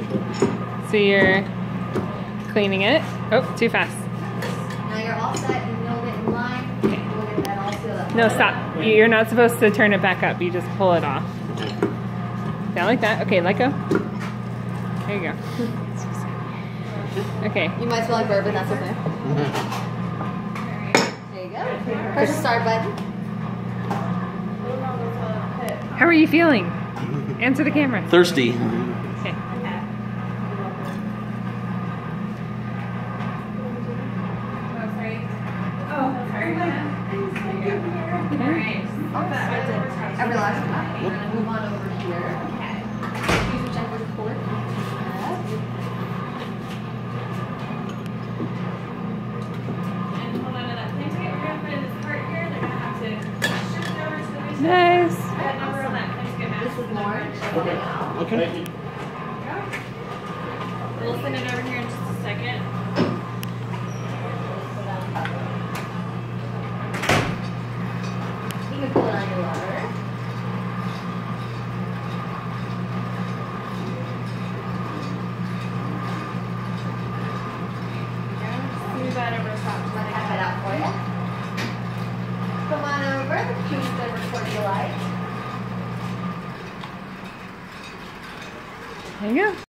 So you're cleaning it. Oh, too fast. Now you're all set. You know it in line. Okay. We'll get that all sealed up. No, stop. You're not supposed to turn it back up. You just pull it off. Down like that. Okay, let go. There you go. Okay. You might smell like bourbon. That's okay. There you go. Push the start button. How are you feeling? Answer the camera. Thirsty. Okay. Every last one. We're gonna move on over here. Use your check report. Nice. This is Lauren. Okay. Okay. We'll send it over here in just a second. You can pull it on your lever. Move that over the top. I'll have it out for you. Come on over. Choose the report you like. There you go.